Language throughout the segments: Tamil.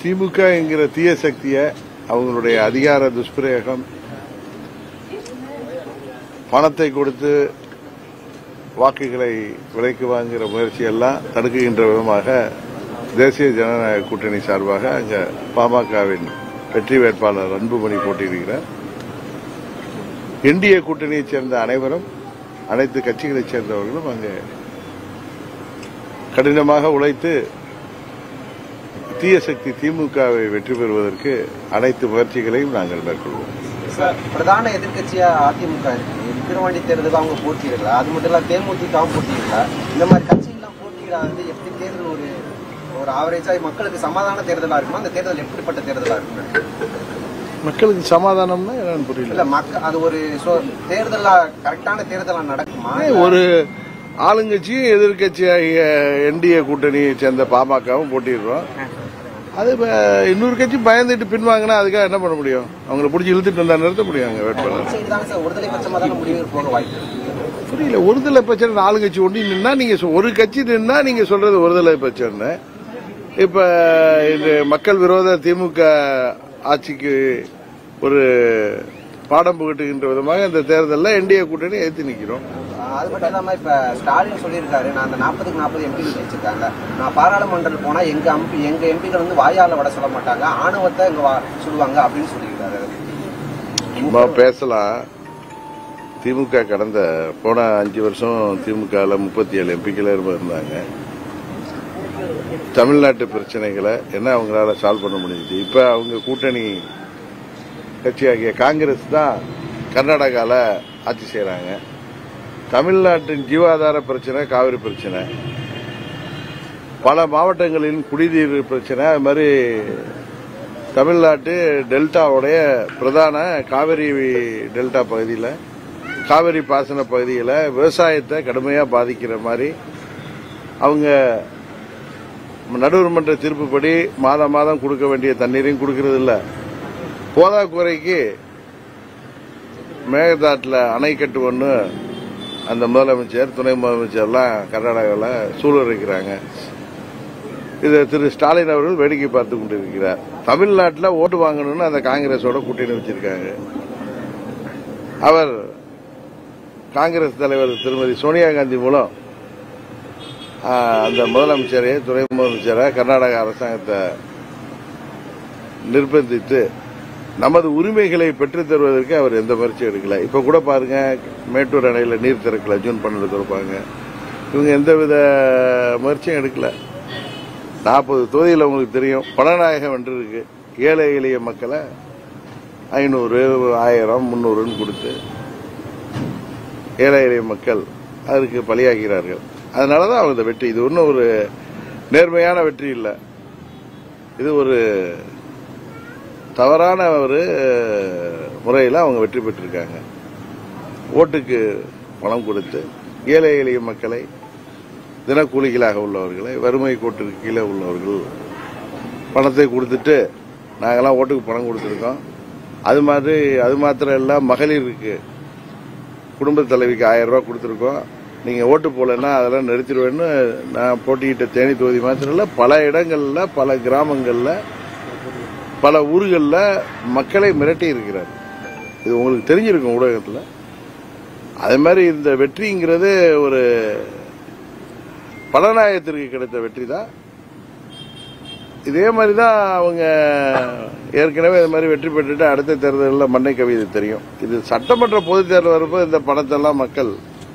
திமுக என்கிற தீய சக்தியை அவங்களுடைய அதிகார துஷ்பிரயோகம், பணத்தை கொடுத்து வாக்குகளை விலைக்கு வாங்குகிற முயற்சியெல்லாம் தடுக்குகின்ற விதமாக தேசிய ஜனநாயக கூட்டணி சார்பாக அங்க பாமகவின் வெற்றி வேட்பாளர் அன்புமணி போட்டியிடுகிறார். என்டிஏ கூட்டணியைச் சேர்ந்த அனைவரும், அனைத்து கட்சிகளைச் சேர்ந்தவர்களும் அங்கே கடினமாக உழைத்து தீய சக்தி திமுகவை வெற்றி பெறுவதற்கு அனைத்து முயற்சிகளையும் நாங்கள் மேற்கொள்வோம். பிரதான எதிர்கட்சியா அதிமுக இருக்கு. விக்கிரவாண்டி தேர்தல் அவங்க போட்டியிடல, அது மட்டும் இல்ல தேமுதிகவும் போட்டியிடல. இந்த மாதிரி கட்சிகள்லாம் போட்டியிடாது எப்படி தேர்தல் ஒரு ஆவரேஜா மக்களுக்கு சமாதான தேர்தலா இருக்குமா? அந்த தேர்தல் எப்படிப்பட்ட தேர்தலா இருக்கும்? மக்களுக்கு சமாதானம்னா என்னன்னு புரியல. இல்ல அது ஒரு தேர்தலா கரெக்டான தேர்தலா நடக்குமா? ஒரு ஆளுங்கட்சியும் எதிர்கட்சியாகிய என்டிஏ கூட்டணியை சேர்ந்த பாமகவும் போட்டிடுறோம். அது இன்னொரு கட்சி பயந்துட்டு பின்வாங்கினா அதுக்காக என்ன பண்ண முடியும்? அவங்களை பிடிச்சி இழுத்துட்டு வந்தா நிறுத்த முடியும் அங்க வேட்பாளர். புரியல. ஒருதலை பிரச்சனை ஆளுங்கட்சி ஒண்டி நின்னா நீங்க ஒரு கட்சி நின்னா நீங்க சொல்றது ஒருதலை பிரச்சனை. இப்ப இது மக்கள் விரோத திமுக ஆட்சிக்கு ஒரு பாடம் புகட்டுகின்ற விதமாக இந்த தேர்தலில் என்டிஏ கூட்டணி எதிர்த்து நிற்கிறோம். அது மட்டும் இல்லாம இப்ப ஸ்டாலின் சொல்லியிருக்காரு, நான் அந்த 40க்கு 40 எம்பிகள் வச்சிருக்காங்க, நான் பாராளுமன்றத்தில் போனா எங்க எம்பிகள் வந்து வாயால வட சொல்ல மாட்டாங்க, ஆணவத்தை இங்க சொல்லுவாங்க அப்படின்னு சொல்லியிருக்காரு. பேசலாம். திமுக கடந்த போன 5 வருஷம் திமுகவில் 37 எம்பிக்கள் இருந்தாங்க. தமிழ்நாட்டு பிரச்சனைகளை என்ன அவங்களால சால்வ் பண்ண முடிஞ்சுச்சு. இப்ப அவங்க கூட்டணி கட்சியாகிய காங்கிரஸ் தான் கர்நாடகாவில் ஆட்சி செய்யறாங்க. தமிழ்நாட்டின் ஜீவாதார பிரச்சனை, காவிரி பிரச்சனை, பல மாவட்டங்களின் குடிநீர் பிரச்சனை, அது மாதிரி தமிழ்நாட்டு டெல்டாவுடைய பிரதான காவிரி டெல்டா பகுதியில், காவிரி பாசன பகுதியில் விவசாயத்தை கடுமையாக பாதிக்கிற மாதிரி அவங்க நடுவர்மன்ற தீர்ப்புப்படி மாதம் மாதம் கொடுக்க வேண்டிய தண்ணீரையும் கொடுக்கறது இல்லை. போதாக்குறைக்கு மேகதாட்டில் அணை கட்டுவோன்னு அந்த முதலமைச்சர், துணை முதலமைச்சர்லாம் கர்நாடகாவில் சூழலிக்கிறாங்க. இதை திரு ஸ்டாலின் அவர்கள் வேடிக்கை பார்த்து கொண்டிருக்கிறார். தமிழ்நாட்டில் ஓட்டு வாங்கணும்னு அந்த காங்கிரஸோட கூட்டணி வச்சிருக்காங்க. அவர் காங்கிரஸ் தலைவர் திருமதி சோனியா காந்தி மூலம் அந்த முதலமைச்சரை, துணை முதலமைச்சரை, கர்நாடக அரசாங்கத்தை நிர்பந்தித்து நமது உரிமைகளை பெற்றுத் தருவதற்கு அவர் எந்த முயற்சியும் எடுக்கல. இப்ப கூட பாருங்க, மேட்டூர் அணையில் நீர் திறக்கல, ஜூன் 12 திறப்பாங்க. இவங்க எந்தவித முயற்சியும் எடுக்கல. 40 தொகுதியில் உங்களுக்கு தெரியும், பணநாயகம் வென்று இருக்கு. ஏழை எளிய மக்களை 500, 1000, 300 கொடுத்து ஏழை எளிய மக்கள் அதற்கு பலியாகிறார்கள். அதனாலதான் அவங்க வெற்றி. இது ஒன்றும் ஒரு நேர்மையான வெற்றி இல்லை. இது ஒரு தவறான ஒரு முறையில் அவங்க வெற்றி பெற்றிருக்காங்க. ஓட்டுக்கு பணம் கொடுத்து ஏழை எளிய மக்களை, தினக்கூலிகளாக உள்ளவர்களை, வறுமை கோட்டுக்கு கீழே உள்ளவர்கள் பணத்தை கொடுத்துட்டு நாங்கெல்லாம் ஓட்டுக்கு பணம் கொடுத்துருக்கோம். அது மாத்திரம் இல்ல, மகளிருக்கு குடும்ப தலைவிக்கு 1000 ரூபாய் கொடுத்துருக்கோம். நீங்க ஓட்டு போலன்னா அதெல்லாம் நிறுத்திடுவேன்னு நான் போட்டியிட்ட தேனி தொகுதி மாத்திரம் இல்ல, பல இடங்கள்ல, பல கிராமங்கள்ல, பல ஊர்களில் மக்களை மிரட்டி இருக்கிறார். இது உங்களுக்கு தெரிஞ்சிருக்கும் ஊடகத்தில். அதே மாதிரி இந்த வெற்றிங்கிறது ஒரு பலநாயகத்திற்கு கிடைத்த வெற்றி தான். இதே மாதிரி தான் அவங்க ஏற்கனவே இது மாதிரி வெற்றி பெற்றுட்டு அடுத்த தேர்தலில் மண்ணை கவிதை தெரியும். இது சட்டமன்ற பொதுத் தேர்தல் வரும்போது இந்த பணத்தெல்லாம் மக்கள்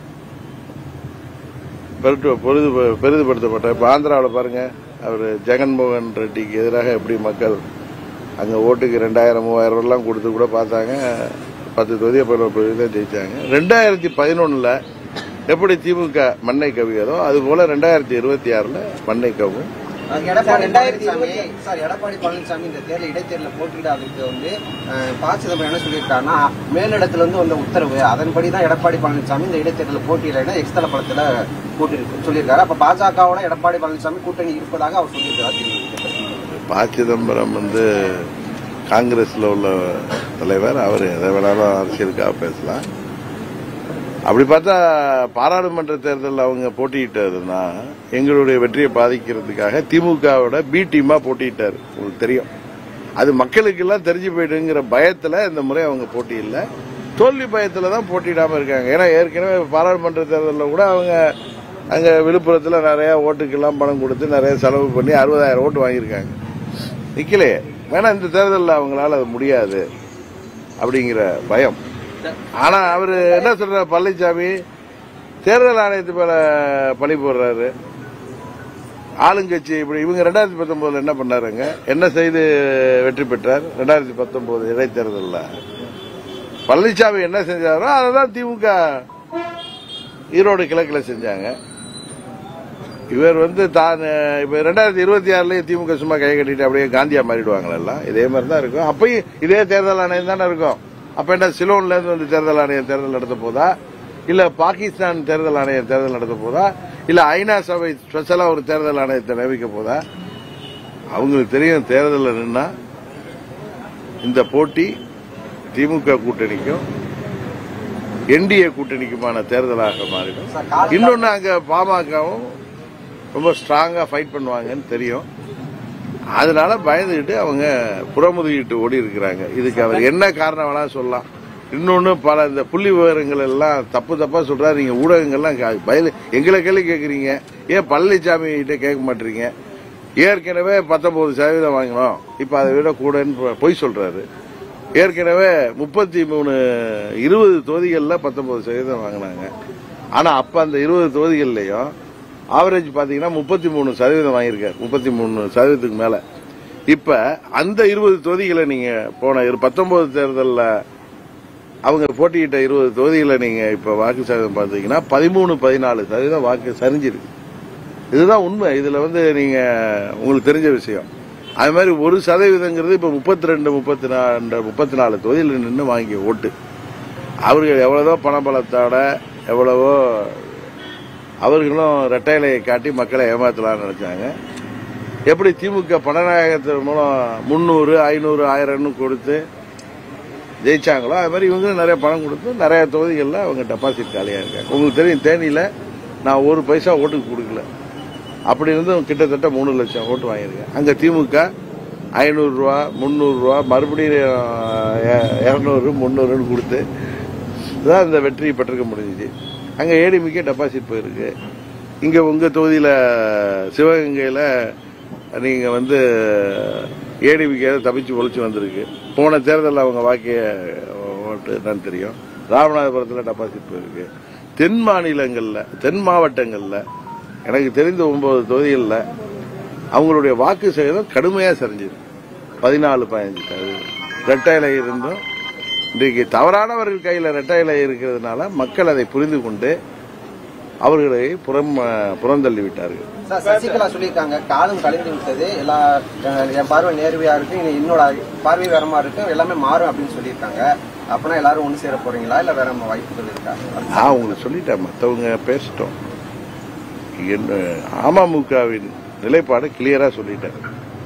பெரிதுபடுத்தப்பட்ட. இப்போ ஆந்திராவில் பாருங்க, அவர் ஜெகன்மோகன் ரெட்டிக்கு எதிராக எப்படி மக்கள் அங்க ஓட்டுக்கு 2000, 3000 எல்லாம் கொடுத்து கூட பார்த்தாங்க. 10 தொகுதியை 11 தான் ஜெயிச்சாங்க. 2011 எப்படி திமுக மண்ணை கவியதோ அதுபோல 2026 மண்ணை கவும். எடப்பாடி பழனிசாமி இந்த தேர்தல் இடைத்தேர்தலில் போட்டியிடாததுக்கு வந்து ப. சிதம்பரம் என்ன சொல்லியிருக்காருன்னா, மேலிடத்துல இருந்து வந்த உத்தரவு, அதன்படிதான் எடப்பாடி பழனிசாமி இந்த இடைத்தேர்தலில் போட்டியிடல எக்ஸ்தல படத்துல சொல்லியிருக்காரு. அப்ப பாஜகவோட எடப்பாடி பழனிசாமி கூட்டணி இருப்பதாக அவர் சொல்லியிருக்காரு. ப. சிதம்பரம் காங்கிரஸ்ல உள்ள தலைவர். அவர் எதை வேணாலும் அரசியலுக்காக பேசலாம். அப்படி பார்த்தா பாராளுமன்ற தேர்தலில் அவங்க போட்டியிட்டதுன்னா எங்களுடைய வெற்றியை பாதிக்கிறதுக்காக திமுகவோட பி டீமா போட்டியிட்டாரு. உங்களுக்கு தெரியும், அது மக்களுக்கு எல்லாம் தெரிஞ்சு போயிடுங்கிற பயத்துல இந்த முறை அவங்க போட்டியில்லை, தோல்வி பயத்துல தான் போட்டியிடாம இருக்காங்க. ஏன்னா ஏற்கனவே பாராளுமன்ற தேர்தலில் கூட அவங்க அங்க விழுப்புரத்தில் நிறைய ஓட்டுக்கெல்லாம் பணம் கொடுத்து நிறைய செலவு பண்ணி 60,000 ஓட்டு வாங்கியிருக்காங்க. நிக்கலையே, வேணா இந்த தேர்தலில் அவங்களால அது முடியாது அப்படிங்கிற பயம். ஆனா அவரு என்ன சொல்ற, பழனிசாமி தேர்தல் ஆணையத்து மேல பழி போடுறாரு. ஆளுங்கட்சி இப்படி இவங்க 2019 என்ன பண்ணாருங்க, என்ன செய்து வெற்றி பெற்றார்? 2019 இடைத்தேர்தலில் பழனிசாமி என்ன செஞ்சாரோ அதான் திமுக ஈரோடு கிழக்கில் செஞ்சாங்க. இவர் தான் இப்ப 2026 திமுக சும்மா கை கட்டிட்டு அப்படியே காந்தியா மாறிடுவாங்களா? இதே மாதிரி தான் இருக்கும். அப்பயும் இதே தேர்தல் ஆணையம் தானே இருக்கும். அப்ப என்ன சிலோன்ல இருந்து தேர்தல் ஆணையம் தேர்தல் நடத்த போதா, இல்ல பாகிஸ்தான் தேர்தல் ஆணையம் தேர்தல் நடத்த போதா, இல்ல ஐநா சபை ஸ்பெஷலா ஒரு தேர்தல் ஆணையத்தை நியமிக்க போதா? அவங்களுக்கு தெரியும், தேர்தலில் நின்னா இந்த போட்டி திமுக கூட்டணிக்கும் என்டிஏ கூட்டணிக்குமான தேர்தலாக மாறிடும். இன்னொன்னு அங்க பாமகவும் ரொம்ப ஸ்ட்ராங்கா ஃபைட் பண்ணுவாங்கன்னு தெரியும். அதனால பயந்துகிட்டு அவங்க புறமுதுகிட்டு ஓடி இருக்கிறாங்க. இதுக்கு அவர் என்ன காரணம் வேணா சொல்லலாம். இன்னொன்னு பல இந்த புள்ளி விவரங்கள் எல்லாம் தப்பா சொல்றாரு. நீங்க ஊடகங்கள்லாம் எங்களை கேள்வி கேட்கறீங்க, ஏன் பழனிசாமி கிட்ட கேட்க மாட்டீங்க? ஏற்கனவே 19% வாங்கினோம், இப்ப அதை விட கூடன்னு பொய் சொல்றாரு. ஏற்கனவே 20 தொகுதிகளில் 19% வாங்கினாங்க. ஆனா அப்ப அந்த 20 தொகுதிகள்லயும் ஆவரேஜ் பாத்தீங்கன்னா 33% வாங்கியிருக்காரு, 33% மேல. இப்ப அந்த 20 தொகுதிகளை நீங்க போன 19 தேர்தலில் அவங்க போட்டியிட்ட 20 தொகுதிகளை நீங்க இப்ப வாக்கு சதவீதம் பாத்தீங்கன்னா 13-14% வாக்கு சரிஞ்சிருக்கு. இதுதான் உண்மை. இதுல நீங்க உங்களுக்கு தெரிஞ்ச விஷயம். அது மாதிரி 1% இப்ப 32-34 தொகுதியில் நின்று வாங்கிய ஓட்டு. அவர்கள் எவ்வளவோ பணபலத்தோட எவ்வளவோ அவர்களும் ரெட்டையிலையை காட்டி மக்களை ஏமாத்தலாம்னு நினைச்சாங்க. எப்படி திமுக பணநாயகத்தின் மூலம் 300, 500, 1000 கொடுத்து ஜெயிச்சாங்களோ அது மாதிரி இவங்களும் நிறைய பணம் கொடுத்து நிறைய தொகுதிகளில் அவங்க டெபாசிட் காலியா இருக்காங்க. உங்களுக்கு தெரியும், தேனியில நான் 1 பைசா ஓட்டுக்கு கொடுக்கல, அப்படி இருந்தும் கிட்டத்தட்ட 3 லட்சம் ஓட்டு வாங்கியிருக்கேன். அங்க திமுக 500 ரூபா, 300 ரூபா, மறுபடியும் 200, 300 கொடுத்து தான் இந்த வெற்றியை பெற்றிருக்க முடிஞ்சிச்சு. அங்க ஏடிமிக்கே டெபாசிட் போயிருக்கு. இங்க உங்க தொகுதியில சிவகங்கையில நீங்க ஏடிமிக்கே தப்பிச்சு பொழிச்சு வந்திருக்கு. போன தேர்தலில் அவங்க வாக்கிய ஓட்டு தான் தெரியும். ராமநாதபுரத்தில் டெபாசிட் போயிருக்கு. தென் மாநிலங்கள்ல, தென் மாவட்டங்கள்ல எனக்கு தெரிந்த 9 தொகுதிகளில் அவங்களுடைய வாக்கு சதவீதம் கடுமையா சரிஞ்சிருக்கு. 14-15%. ரெட்டை இலை இருந்தும் இன்றைக்கு தவறானவர்கள் கையில் ரெட்டை இலை இருக்கிறதுனால மக்கள் அதை புரிந்து கொண்டு அவர்களை புறந்தள்ளி விட்டார்கள். சசிகலா சொல்லியிருக்காங்க, காலம் கழிந்து விட்டது, என் பார்வை நேர்வையா இருக்கு, என்னோட பார்வை வேற மாதிரி இருக்கு, எல்லாமே மாறும் அப்படின்னு சொல்லியிருக்காங்க. அப்பனா எல்லாரும் ஒண்ணு சேர போறீங்களா, இல்ல வேற வாய்ப்புகள் இருக்கா? நான் உங்களுக்கு சொல்லிட்டேன், மற்றவங்க பேசிட்டோம். அமமுகவின் நிலைப்பாடு கிளியரா சொல்லிட்டேன்.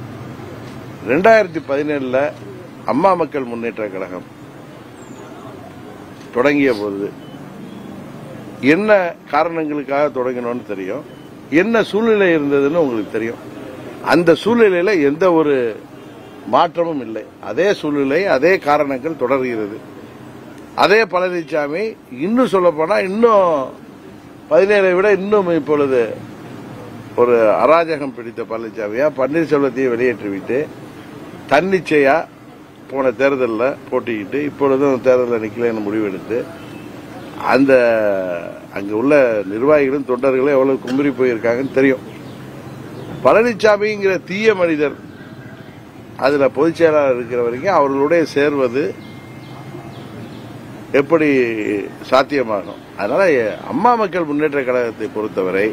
2017 அம்மா மக்கள் முன்னேற்ற கழகம் தொடங்கிய போது என்ன காரணங்களுக்காக தொடங்கினோன்னு தெரியும், என்ன சூழ்நிலை இருந்ததுன்னு உங்களுக்கு தெரியும். அந்த சூழ்நிலையில எந்த ஒரு மாற்றமும் இல்லை. அதே சூழ்நிலை, அதே காரணங்கள் தொடர்கிறது. அதே பழனிசாமி இன்னும் சொல்ல போனா இன்னும் 17 விட இன்னும் இப்பொழுது ஒரு அராஜகம் பிடித்த பழனிசாமியா பன்னீர்செல்வத்தையும் வெளியேற்றிவிட்டு தன்னிச்சையா போன தேர்தலில் போட்டிக்கிட்டு இப்பொழுதும் தேர்தலில் நிக்கலன்னு முடிவெடுத்து அந்த அங்க உள்ள நிர்வாகிகளும் தொண்டர்களும் எவ்வளவு கும்பரி போயிருக்காங்கன்னு தெரியும். பழனிசாமிங்கிற தீய மனிதர் அதுல பொதுச் செயலாளர் இருக்கிற வரைக்கும் அவர்களுடைய சேர்வது எப்படி சாத்தியமாகும்? அதனால அம்மா மக்கள் முன்னேற்ற கழகத்தை பொறுத்தவரை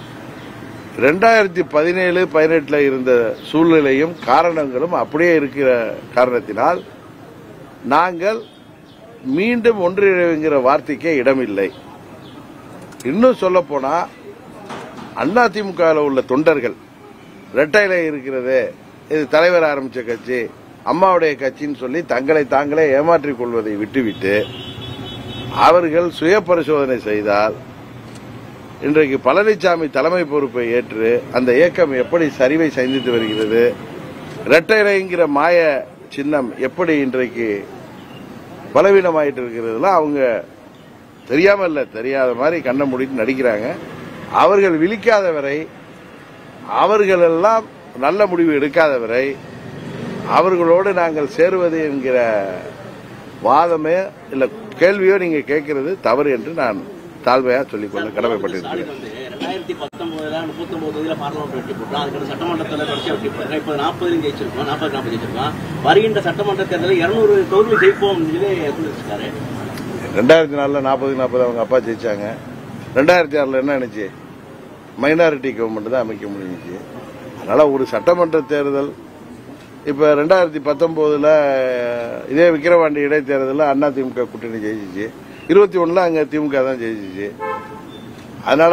2017-18 இருந்த சூழ்நிலையும் காரணங்களும் அப்படியே இருக்கிற காரணத்தினால் நாங்கள் மீண்டும் ஒன்றிணைங்கிற வார்த்தைக்கே இடமில்லை. இன்னும் சொல்ல போனா அதிமுக உள்ள தொண்டர்கள் ரெட்டையில இருக்கிறதே இது தலைவர் ஆரம்பிச்ச கட்சி, அம்மாவுடைய கட்சின்னு சொல்லி தங்களை தாங்களே ஏமாற்றிக் கொள்வதை விட்டுவிட்டு அவர்கள் சுய பரிசோதனை செய்தால் இன்றைக்கு பழனிசாமி தலைமை பொறுப்பை ஏற்று அந்த இயக்கம் எப்படி சரிவை சந்தித்து வருகிறது, இரட்டை இலைங்கிற மாய சின்னம் எப்படி இன்றைக்கு பலவீனமாயிட்டு இருக்கிறதுலாம் அவங்க தெரியாம இல்ல, தெரியாத மாதிரி கண்ணை மூடிட்டு நடிக்கிறாங்க. அவர்கள் விழிக்காத வரை, அவர்கள் எல்லாம் நல்ல முடிவு எடுக்காத வரை அவர்களோடு நாங்கள் சேருவது என்கிற வாதமே இல்ல கேள்வியோ நீங்க கேட்கிறது தவறு என்று நான் தாழ்மையா சொல்லிக்கொள்ள கடமைப்பட்டிருக்கிறேன். 2019 39 பார்லிமெண்ட் வெற்றி போட்டோம், அதுக்கு சட்டமன்றத்தில் தொடர்ச்சி வெற்றி போட்டோம். இப்போ 40 ஜெயிச்சிருக்கோம், 40 ஜெயிச்சிருக்கோம். வருகின்ற சட்டமன்ற தேர்தலில் 200 தொகுதி ஜெயிப்போம் சொல்லியிருக்காரு. 2004 40 அவங்க அப்பா ஜெயிச்சாங்க. 2006 என்ன நினைச்சு மைனாரிட்டி கவர்மெண்ட் தான் அமைக்க முடிஞ்சிச்சு. அதனால ஒரு சட்டமன்ற தேர்தல் இப்ப 2019 இதே விக்கிரவாண்டி இடைத்தேர்தலில் அண்ணா திமுக கூட்டணி ஜெயிச்சிச்சு. 21 அங்க திமுக தான் ஜெயிச்சிச்சு. அதனால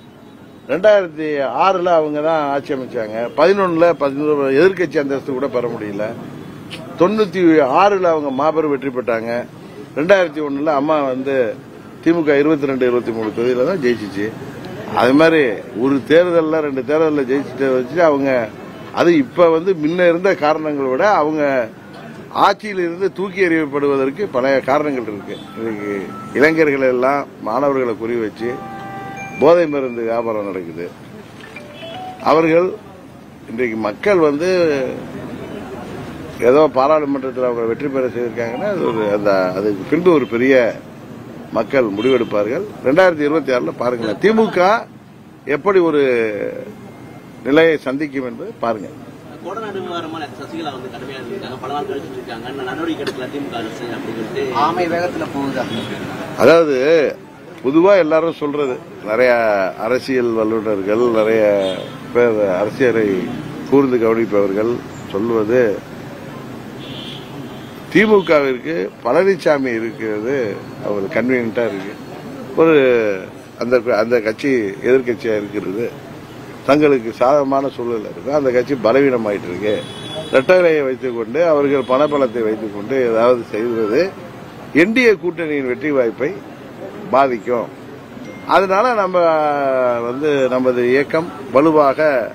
2006 அவங்க தான் ஆட்சி அமைச்சாங்க. 11 எதிர்கட்சி அந்தஸ்து கூட பெற முடியல. 96 அவங்க மாபெரும் வெற்றி பெற்றாங்க. 2001 அம்மா திமுக 22 23 தொகுதியில தான் ஜெயிச்சிச்சு. அது மாதிரி ஒரு தேர்தலில் 2 தேர்தலில் ஜெயிச்சுட்டு வச்சு அவங்க அது இப்ப முன்ன இருந்த காரணங்களை விட அவங்க ஆட்சியில் இருந்து தூக்கி எறியப்படுவதற்கு பல காரணங்கள் இருக்கு. இன்னைக்கு இளைஞர்கள் எல்லாம் மாணவர்களை குறி வச்சு போதை மருந்து வியாபாரம் நடக்குது. அவர்கள் இன்றைக்கு மக்கள் ஏதோ பாராளுமன்றத்தில் அவங்க வெற்றி பெற செய்திருக்காங்கன்னா அதுக்கு பின்பு ஒரு பெரிய மக்கள் முடிவெடுப்பார்கள். 2026 பாருங்களேன் திமுக எப்படி ஒரு நிலையை சந்திக்கும் என்பது பாருங்க. கோடநாடு விவகாரமான சசிகலா கடுமையாக இருக்காங்க, பல நாள் கழிச்சுட்டு இருக்காங்க, நடவடிக்கை எடுக்கல திமுக அரசு அப்படின்னு ஆமை வேகத்துல போகுது. அதாவது பொதுவா எல்லாரும் சொல்றது, நிறைய அரசியல் வல்லுநர்கள், நிறைய பேர் அரசியலை கூர்ந்து கவனிப்பவர்கள் சொல்வது, திமுகவிற்கு பழனிசாமி இருக்கிறது அவங்களுக்கு கன்வீனியன்டா இருக்கு. ஒரு அந்த கட்சி எதிர்கட்சியா இருக்கிறது தங்களுக்கு சாதகமான சூழல் இருக்கு. அந்த கட்சி பலவீனமாயிட்டு இருக்கு. இரட்டைலையை வைத்துக் கொண்டு அவர்கள் பணபலத்தை வைத்துக் கொண்டு ஏதாவது செய்வது என்டிஏ கூட்டணியின் வெற்றி வாய்ப்பை பாதிக்கும். அதனால நம்ம நமது இயக்கம் வலுவாக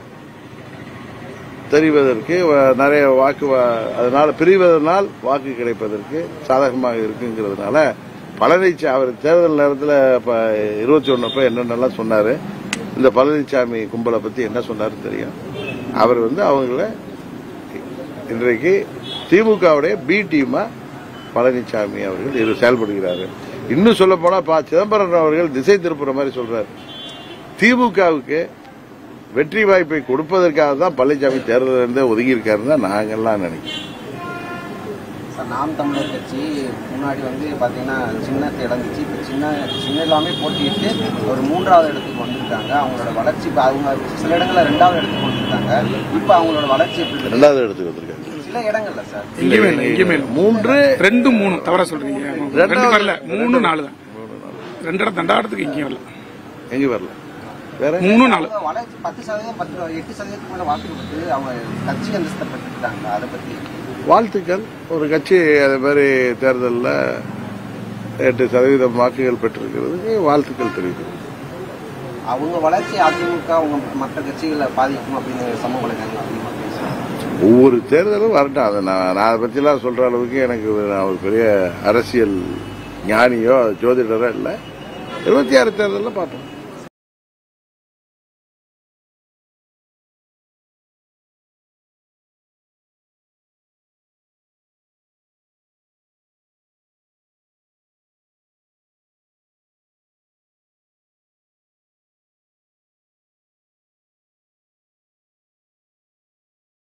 தெரிவதற்கு நிறைய அதனால பிரிவதனால் வாக்கு கிடைப்பதற்கு சாதகமாக இருக்குங்கிறதுனால பழனிசாமி அவர் தேர்தல் நேரத்தில் 21 என்னென்னலாம் சொன்னாரு, இந்த பழனிசாமி கும்பலை பத்தி என்ன சொன்னாரு தெரியும். அவர் அவங்கள இன்றைக்கு திமுகவுடைய பி டீமா பழனிசாமி அவர்கள் செயல்படுகிறார்கள். இன்னும் சொல்ல போனா சிதம்பரம் அவர்கள் திசை திருப்புற மாதிரி சொல்றாரு. திமுகவுக்கு வெற்றி வாய்ப்பை கொடுப்பதற்காக தான் பழனிசாமி தேர்தலிருந்தே ஒதுங்கி இருக்காருன்னு தான் நாங்கெல்லாம் நினைக்கிறோம். நாம் தமிழர் கட்சி முன்னாடி பாத்தீங்கன்னா சின்னத்தை இழந்துச்சு, இப்ப சின்ன எல்லாமே போட்டிட்டு ஒரு 3வது இடத்துக்கு வந்திருக்காங்க. அவங்களோட வளர்ச்சி அவங்க சில இடங்கள்ல 2வது இடத்துக்கு வந்திருக்காங்க. இப்ப அவங்களோட வளர்ச்சி 2வது இடத்துக்கு வந்திருக்காங்க. சில இடங்கள்ல சார் 3 2 3 தவறா சொல்றீங்க. 2 வரல, 3 4 தான். 2 இடத்துக்கு இங்கேயும் வரல. எங்க வரல, வேற 3 4 வளர்ச்சி 10% 8% மேல வாக்கு கொடுத்து அவங்க கட்சி அந்தஸ்தை பெற்றுட்டாங்க. அதை பத்தி வாழ்த்துக்கள். ஒரு கட்சி அதே மாதிரி தேர்தலில் 8% வாக்குகள் பெற்றிருக்கிறது, வாழ்த்துக்கள் தெரிவிக்கிறது. அவங்க வளர்ச்சி அதிமுக அவங்க மற்ற கட்சிகளை பாதிக்கும் அப்படின்னு சமூக வலைதளங்கள் ஒவ்வொரு தேர்தலும் வரட்டும். அதை நான் அதை பற்றிலாம் சொல்ற அளவுக்கு எனக்கு நான் ஒரு பெரிய அரசியல் ஞானியோ ஜோதிடரோ இல்லை. 26 தேர்தலில் பார்ப்போம்.